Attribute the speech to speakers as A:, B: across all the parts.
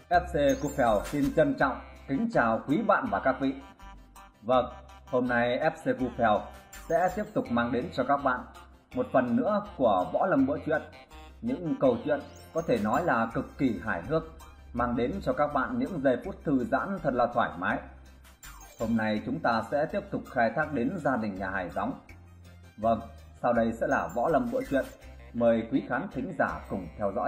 A: FC Cupel xin trân trọng kính chào quý bạn và các vị. Vâng, hôm nay FC Cupel sẽ tiếp tục mang đến cho các bạn một phần nữa của Võ Lâm Bữa Chuyện. Những câu chuyện có thể nói là cực kỳ hài hước, mang đến cho các bạn những giây phút thư giãn thật là thoải mái. Hôm nay chúng ta sẽ tiếp tục khai thác đến gia đình nhà Hải Gióng. Vâng, sau đây sẽ là Võ Lâm Bữa Chuyện. Mời quý khán thính giả cùng theo dõi.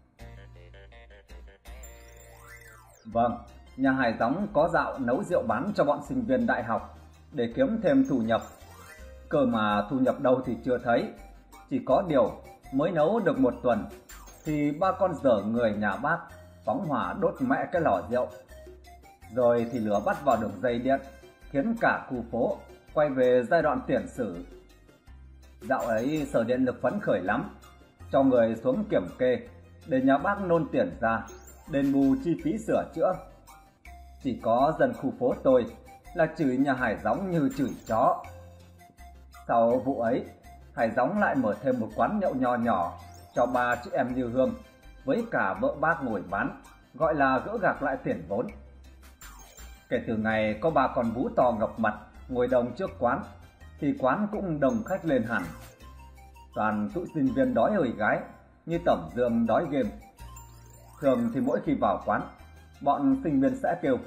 A: Vâng, nhà Hải Gióng có dạo nấu rượu bán cho bọn sinh viên đại học để kiếm thêm thu nhập. Cơ mà thu nhập đâu thì chưa thấy. Chỉ có điều mới nấu được một tuần thì ba con dở người nhà bác phóng hỏa đốt mẹ cái lò rượu. Rồi thì lửa bắt vào đường dây điện, khiến cả khu phố quay về giai đoạn tiền sử. Dạo ấy Sở Điện lực phấn khởi lắm, cho người xuống kiểm kê để nhà bác nôn tiền ra đền bù chi phí sửa chữa. Chỉ có dân khu phố tôi là chửi nhà Hải Gióng như chửi chó. Sau vụ ấy, Hải Gióng lại mở thêm một quán nhậu nho nhỏ cho ba chị em Như Hương với cả vợ bác ngồi bán, gọi là gỡ gạc lại tiền vốn. Kể từ ngày có ba con vú to ngập mặt ngồi đồng trước quán thì quán cũng đông khách lên hẳn. Toàn tụi sinh viên đói hời gái như Tẩm Dương đói game. Thường thì mỗi khi vào quán, bọn sinh viên sẽ kêu: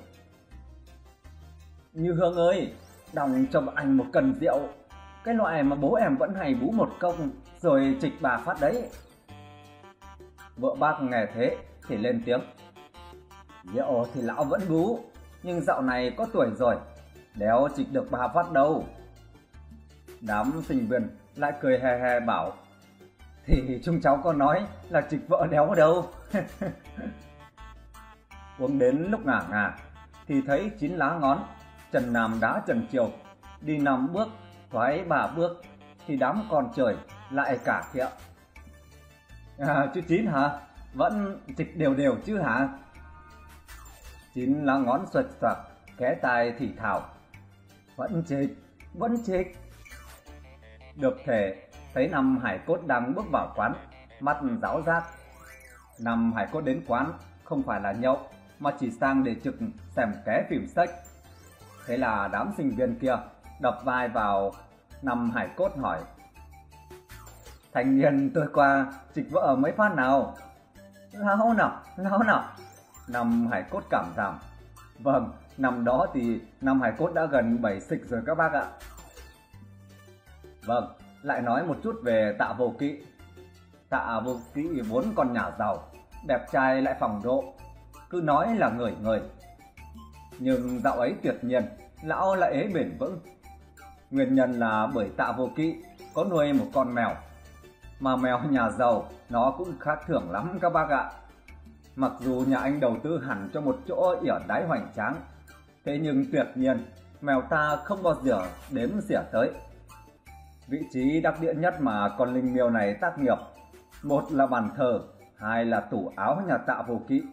A: "Như Hương ơi, đòng cho anh một cân rượu, cái loại mà bố em vẫn hay bú một công rồi trịch bà phát đấy." Vợ bác nghe thế thì lên tiếng: "Rượu thì lão vẫn bú, nhưng dạo này có tuổi rồi, đéo trịch được bà phát đâu." Đám sinh viên lại cười he he bảo: "Thì chúng cháu có nói là trịch vợ đéo đâu." Uống đến lúc ngả ngả thì thấy 9 lá ngón, trần nam đá trần chiều, đi 5 bước thoái 3 bước thì đám con trời lại cả khịa: "Chú Chín hả? Vẫn trịch đều đều chứ hả?" 9 lá ngón xoạch xoạc ké tai thì thào: "Vẫn trịch, vẫn trịch." Được thể thấy năm Hải Cốt đang bước vào quán, mắt giáo giác. Năm Hải Cốt đến quán không phải là nhậu mà chỉ sang để trực xem ké phim sách. Thế là đám sinh viên kia đập vai vào năm Hải Cốt hỏi: "Thanh niên tôi qua trịch vợ mấy phát nào?" Lão nào?" Năm Hải Cốt cảm giảm: "Vâng, năm đó thì năm Hải Cốt đã gần 7 xịch rồi các bác ạ." Vâng, lại nói một chút về Tạ Vô Kỵ. Tạ Vô Kỵ vốn con nhà giàu, đẹp trai lại phong độ, cứ nói là người người. Nhưng dạo ấy tuyệt nhiên lão lại ế bền vững. Nguyên nhân là bởi Tạ Vô Kỵ có nuôi một con mèo, mà mèo nhà giàu nó cũng khác thường lắm các bác ạ. Mặc dù nhà anh đầu tư hẳn cho một chỗ yểu đái hoành tráng, thế nhưng tuyệt nhiên mèo ta không bao giờ đếm xỉa tới. Vị trí đắc địa nhất mà con linh miêu này tác nghiệp, một là bàn thờ, hai là tủ áo nhà Tạ Vô Kỵ.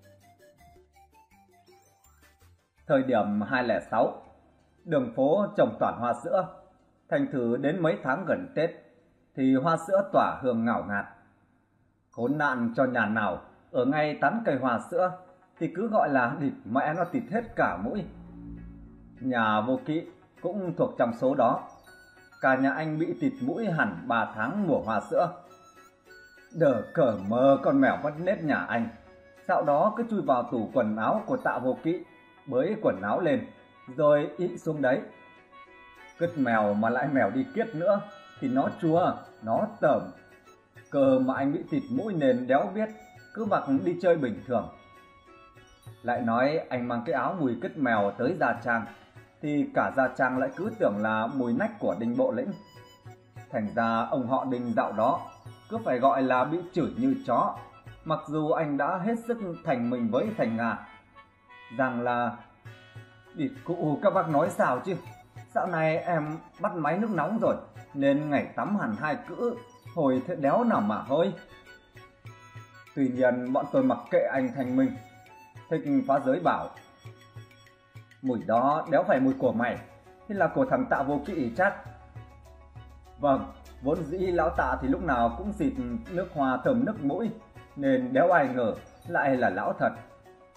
A: Thời điểm 2006, đường phố trồng toàn hoa sữa. Thành thử đến mấy tháng gần Tết thì hoa sữa tỏa hương ngào ngạt. Khốn nạn cho nhà nào ở ngay tán cây hoa sữa thì cứ gọi là địt mẹ nó tịt hết cả mũi. Nhà Vô Kỵ cũng thuộc trong số đó. Cả nhà anh bị tịt mũi hẳn 3 tháng mùa hoa sữa. Đờ cờ mờ con mèo mất nết nhà anh, sau đó cứ chui vào tủ quần áo của Tạ Vô Kỵ, bới quần áo lên rồi ị xuống đấy. Cứt mèo mà lại mèo đi kiết nữa thì nó chua, nó tởm. Cờ mà anh bị tịt mũi nên đéo biết, cứ mặc đi chơi bình thường. Lại nói anh mang cái áo mùi cứt mèo tới Gia Trang thì cả Gia Trang lại cứ tưởng là mùi nách của Đinh Bộ Lĩnh. Thành ra ông họ Đinh dạo đó cứ phải gọi là bị chửi như chó, mặc dù anh đã hết sức thành mình với Thành Nga rằng là: "Địt cụ các bác nói sao chứ, dạo này em bắt máy nước nóng rồi nên ngày tắm hẳn 2 cữ, hồi thế đéo nào mà hôi." Tuy nhiên bọn tôi mặc kệ anh thành mình. Thích phá giới bảo: "Mùi đó đéo phải mùi của mày, thế là của thằng Tạ Vô Kỵ chắc." Vâng, vốn dĩ lão Tạ thì lúc nào cũng xịt nước hoa thơm nức mũi nên đéo ai ngờ lại là lão thật.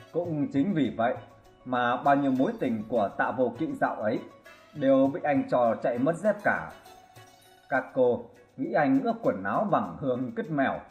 A: Cũng chính vì vậy mà bao nhiêu mối tình của Tạ Vô Kỵ dạo ấy đều bị anh trò chạy mất dép cả. Các cô nghĩ anh ướp quần áo bằng hương cứt mèo.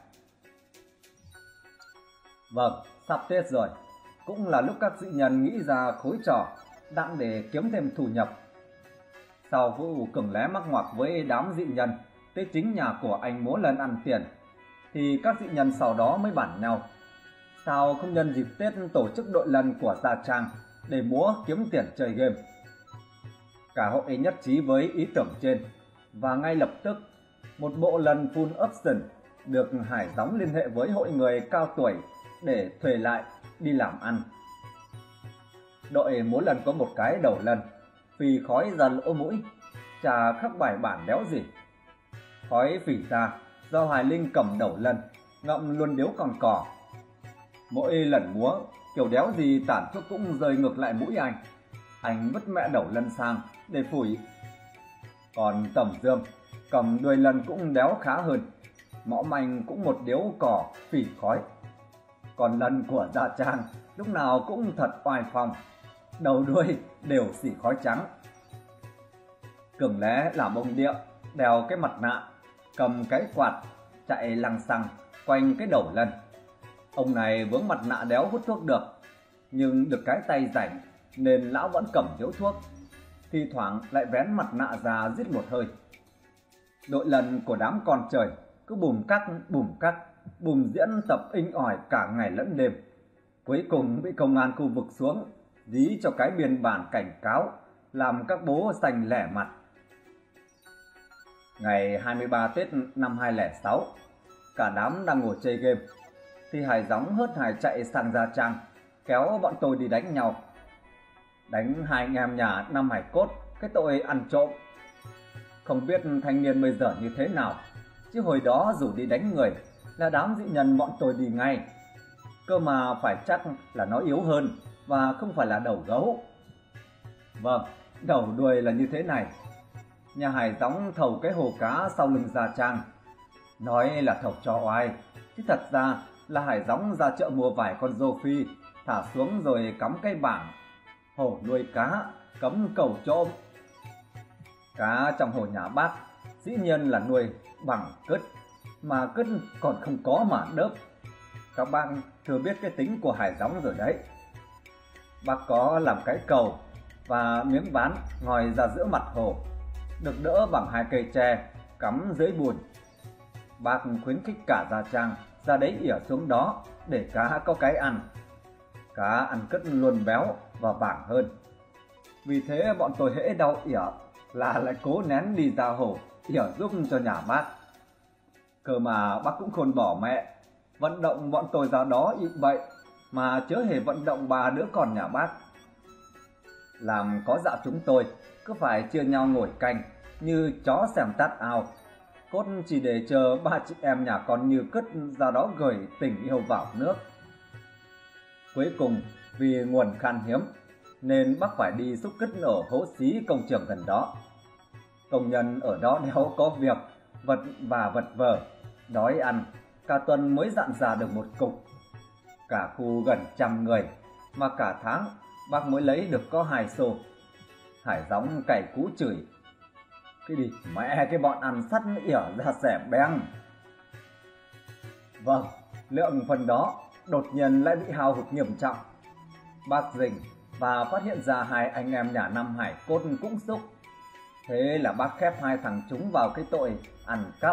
A: Vâng, sắp Tết rồi, cũng là lúc các dị nhân nghĩ ra khối trò đặng để kiếm thêm thu nhập. Sau vụ Cường Lé mắc ngoặc với đám dị nhân tới chính nhà của anh múa lần ăn tiền, thì các dị nhân sau đó mới bàn nhau sao không nhân dịp Tết tổ chức đội lần của Gia Trang để múa kiếm tiền chơi game. Cả hội nhất trí với ý tưởng trên, và ngay lập tức một bộ lần full option được Hải Gióng liên hệ với hội người cao tuổi để thuê lại đi làm ăn. Đội múa lần có một cái đầu lần phì khói ra lỗ mũi, chả khắc bài bản đéo gì. Khói phì ra do Hải Linh cầm đầu lần ngậm luôn điếu còn cỏ. Mỗi lần múa kiểu đéo gì tản thuốc cũng rơi ngược lại mũi anh vứt mẹ đầu lần sang để phủi. Còn Tầm Dương cầm đuôi lần cũng đéo khá hơn, mõm anh cũng một điếu cỏ phì khói. Còn lần của Gia Trang lúc nào cũng thật oai phong, đầu đuôi đều xỉ khói trắng. Cường Lé làm ông Địa đeo cái mặt nạ, cầm cái quạt chạy lăng xăng quanh cái đầu lần. Ông này vướng mặt nạ đéo hút thuốc được, nhưng được cái tay rảnh nên lão vẫn cầm điếu thuốc, thi thoảng lại vén mặt nạ ra rít một hơi. Đội lần của đám con trời cứ bùm cắt bùm diễn tập inh ỏi cả ngày lẫn đêm, cuối cùng bị công an khu vực xuống dí cho cái biên bản cảnh cáo, làm các bố xanh lẻ mặt. Ngày 23 Tết năm 2006, cả đám đang ngồi chơi game thì Hải Gióng hớt hải chạy sang Gia Trang kéo bọn tôi đi đánh nhau. Đánh hai anh em nhà Năm Hải Cốt cái tội ăn trộm. Không biết thanh niên bây giờ như thế nào, chứ hồi đó dù đi đánh người là đám dị nhân bọn tôi đi ngay. Cơ mà phải chắc là nó yếu hơn và không phải là đầu gấu. Vâng, đầu đuôi là như thế này. Nhà Hải Gióng thầu cái hồ cá sau lưng Gia Trang, nói là thầu cho oai, chứ thật ra là Hải Gióng ra chợ mua vài con rô phi thả xuống rồi cắm cây bảng: hồ nuôi cá, cấm cầu trộm. Cá trong hồ nhà bác dĩ nhiên là nuôi bằng cứt, mà cứt còn không có mà đớp. Các bạn thừa biết cái tính của Hải Gióng rồi đấy. Bác có làm cái cầu và miếng ván ngòi ra giữa mặt hồ, được đỡ bằng hai cây tre cắm dưới bùn. Bác khuyến khích cả Gia Trang ra đấy ỉa xuống đó để cá có cái ăn. Cá ăn cứt luôn béo và bảng hơn. Vì thế bọn tôi hễ đau ỉa là lại cố nén đi ra hồ ỉa giúp cho nhà bác. Cơ mà bác cũng khôn bỏ mẹ, vận động bọn tôi ra đó ị bậy mà chớ hề vận động ba đứa con nhà bác. Làm có dạ chúng tôi cứ phải chia nhau ngồi canh như chó xem tát ao, cốt chỉ để chờ ba chị em nhà con Như Cứt ra đó gửi tình yêu vào nước. Cuối cùng vì nguồn khan hiếm nên bác phải đi xúc cứt ở hố xí công trường gần đó. Công nhân ở đó đéo có việc vật vờ, đói ăn cả tuần mới dặn ra được một cục. Cả khu gần 100 người mà cả tháng bác mới lấy được có 2 xô. Hải Gióng cày cú chửi: cái đi mẹ cái bọn ăn sắt ỉa ra xẻ beng. Vâng, lượng phần đó đột nhiên lại bị hao hụt nghiêm trọng. Bác rình và phát hiện ra hai anh em nhà Năm Hải Cốt cũng xúc. Thế là bác khép hai thằng chúng vào cái tội ăn cắp.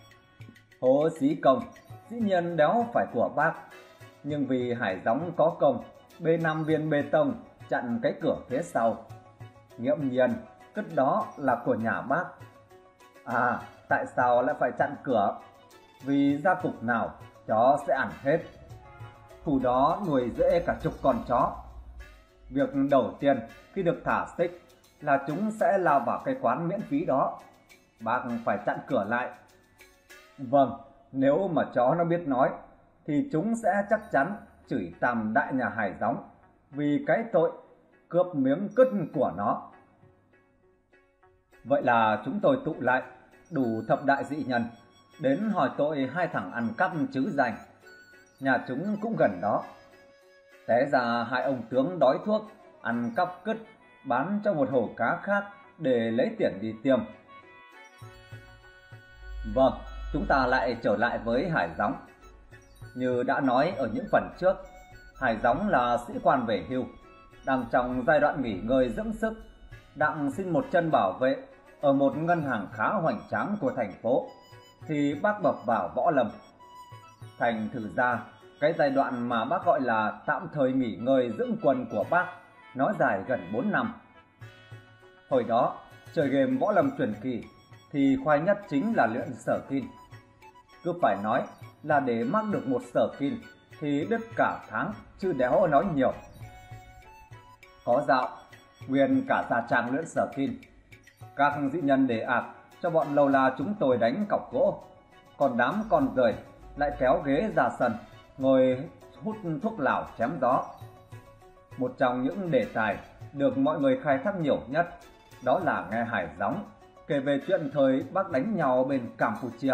A: Hố xí công dĩ nhiên đéo phải của bác, nhưng vì Hải Gióng có công bê 5 viên bê tông chặn cái cửa phía sau, nghiễm nhiên cứt đó là của nhà bác. À, tại sao lại phải chặn cửa? Vì gia cục nào chó sẽ ăn hết. Khu đó nuôi dễ cả chục con chó. Việc đầu tiên khi được thả xích là chúng sẽ lao vào cái quán miễn phí đó. Bác phải chặn cửa lại. Vâng, nếu mà chó nó biết nói thì chúng sẽ chắc chắn chửi tằm đại nhà Hải Gióng vì cái tội cướp miếng cứt của nó. Vậy là chúng tôi tụ lại đủ thập đại dị nhân đến hỏi tội hai thằng ăn cắp chứ danh. Nhà chúng cũng gần đó. Té ra hai ông tướng đói thuốc, ăn cắp cứt, bán cho một hồ cá khác để lấy tiền đi tiêm. Vâng, chúng ta lại trở lại với Hải Gióng. Như đã nói ở những phần trước, Hải Gióng là sĩ quan về hưu, đang trong giai đoạn nghỉ ngơi dưỡng sức, đặng xin một chân bảo vệ ở một ngân hàng khá hoành tráng của thành phố, thì bác bập vào Võ Lâm. Thành thử ra, cái giai đoạn mà bác gọi là tạm thời nghỉ ngơi dưỡng quân của bác, nó dài gần 4 năm. Hồi đó, chơi game Võ Lâm truyền kỳ thì khoái nhất chính là luyện sở kin. Cứ phải nói là để mắc được một sở kin thì đứt cả tháng, chứ đéo nói nhiều. Có dạo, nguyên cả gia trang luyện sở kin. Các dị nhân đề ạc cho bọn lâu la chúng tôi đánh cọc gỗ, còn đám con rời lại kéo ghế ra sân, ngồi hút thuốc lào chém gió. Một trong những đề tài được mọi người khai thác nhiều nhất đó là nghe Hải Gióng kể về chuyện thời bác đánh nhau bên Campuchia.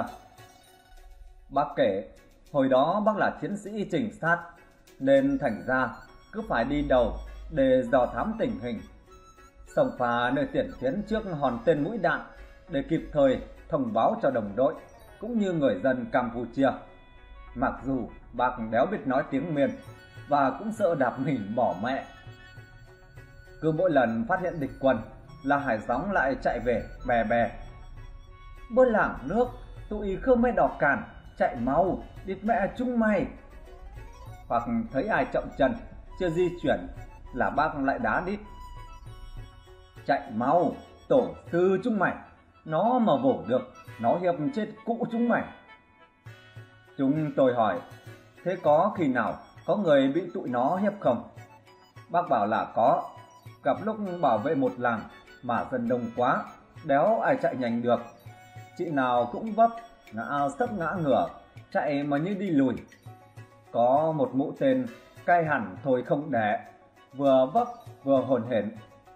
A: Bác kể hồi đó bác là chiến sĩ trinh sát, nên thành ra cứ phải đi đầu để dò thám tình hình, xông pha nơi tiền tuyến trước hòn tên mũi đạn để kịp thời thông báo cho đồng đội cũng như người dân Campuchia. Mặc dù bác đéo biết nói tiếng Miền và cũng sợ đạp mình bỏ mẹ. Cứ mỗi lần phát hiện địch quân là Hải Gióng lại chạy về bè bè: "Bơ làng nước, tụi Khmer Đỏ Càn, chạy mau, địt mẹ chúng mày!" Hoặc thấy ai chậm chân chưa di chuyển là bác lại đá đít: "Chạy mau, tổ sư chúng mày, nó mà vồ được, nó hiệp chết cụ chúng mày." Chúng tôi hỏi: "Thế có khi nào có người bị tụi nó hiếp không?" Bác bảo là có. Gặp lúc bảo vệ một làng mà dân đông quá, đéo ai chạy nhanh được, chị nào cũng vấp, ngã sấp ngã ngửa, chạy mà như đi lùi. Có một mũ tên cay hẳn thôi không đẻ, vừa vấp vừa hồn hển: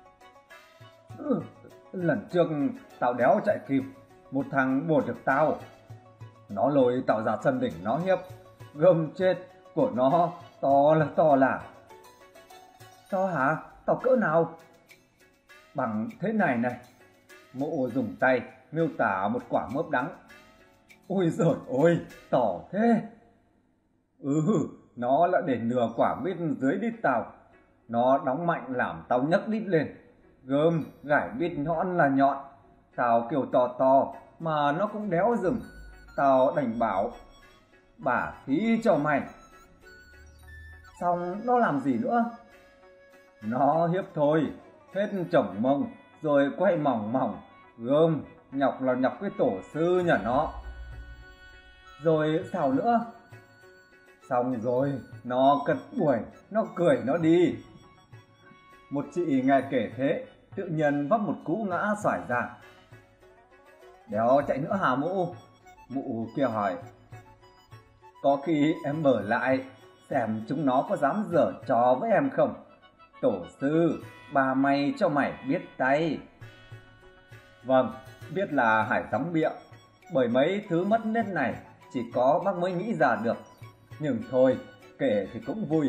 A: "Lần trước tao đéo chạy kịp, một thằng bổ được tao, nó lôi tao ra sân đỉnh nó hiếp, gầm chết của nó to là." "To hả? To cỡ nào?" "Bằng thế này này." Mộ dùng tay miêu tả một quả mướp đắng. "Ôi giời ôi, to thế." Nó lại để nửa quả mít dưới đít tao. Nó đóng mạnh làm tao nhấc đít lên. Gơm, gải mít nhọn là nhọn. Tao kêu to mà nó cũng đéo dừng. Tao đành bảo: "Bả thí cho mày." Xong nó làm gì nữa? Nó hiếp thôi, hết chổng mông rồi quay mỏng mỏng, gơm, nhọc là nhọc cái tổ sư nhà nó. Rồi sao nữa? Xong rồi nó cật đuổi, nó cười nó đi. Một chị nghe kể thế, tự nhiên vấp một cú ngã xoài ra. "Đéo chạy nữa hả mụ?" Mụ kia hỏi. "Có khi em mở lại xem chúng nó có dám giở trò với em không. Tổ sư, bà mày cho mày biết tay." Vâng, biết là Hải Gióng bịa, bởi mấy thứ mất nết này chỉ có bác mới nghĩ ra được. Nhưng thôi, kể thì cũng vui.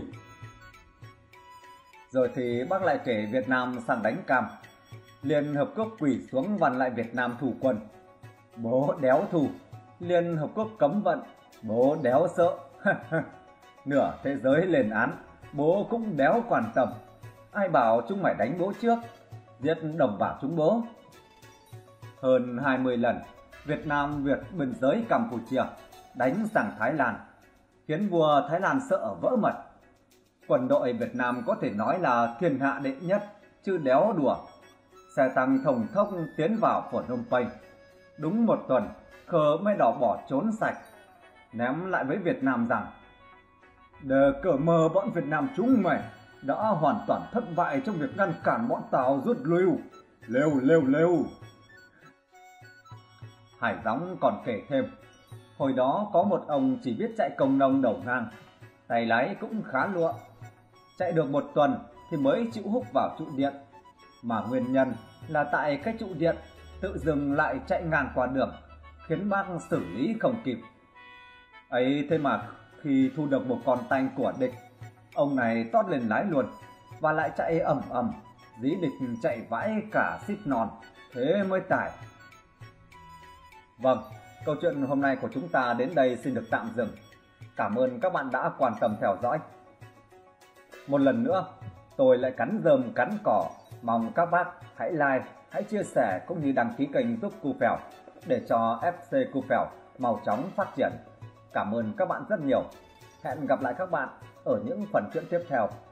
A: Rồi thì bác lại kể Việt Nam sang đánh Cam, Liên Hợp Quốc quỳ xuống vằn lại Việt Nam thủ quân. Bố đéo thủ, Liên Hợp Quốc cấm vận, bố đéo sợ. Nửa thế giới lên án, bố cũng đéo quan tâm. Ai bảo chúng mày đánh bố trước, giết đồng bào chúng bố. Hơn 20 lần Việt Nam vượt biên giới Campuchia, đánh sang Thái Lan, khiến vua Thái Lan sợ vỡ mật. Quân đội Việt Nam có thể nói là thiên hạ đệ nhất, chứ đéo đùa. Xe tăng thồng thốc tiến vào Phnom Penh. Đúng một tuần, Khmer Đỏ bỏ trốn sạch, ném lại với Việt Nam rằng: "Đờ cờ mờ bọn Việt Nam chúng mày đã hoàn toàn thất bại trong việc ngăn cản bọn Tàu rút lui. Lêu." Hải Gióng còn kể thêm, hồi đó có một ông chỉ biết chạy công nông đầu ngang, tay lái cũng khá lụa. Chạy được một tuần thì mới chịu húc vào trụ điện, mà nguyên nhân là tại cái trụ điện tự dừng lại chạy ngang qua đường, khiến bác xử lý không kịp. Ấy thế mà khi thu được một con tanh của địch, Ông này tót lên lái luôn, và lại chạy ầm ầm, dí địch chạy vãi cả xít non, thế mới tải. Vâng, câu chuyện hôm nay của chúng ta đến đây xin được tạm dừng. Cảm ơn các bạn đã quan tâm theo dõi. Một lần nữa, tôi lại cắn rơm cắn cỏ, mong các bác hãy like, hãy chia sẻ cũng như đăng ký kênh giúp Cu Phèo để cho FC Cu Phèo mau chóng phát triển. Cảm ơn các bạn rất nhiều. Hẹn gặp lại các bạn ở những phần chuyện tiếp theo.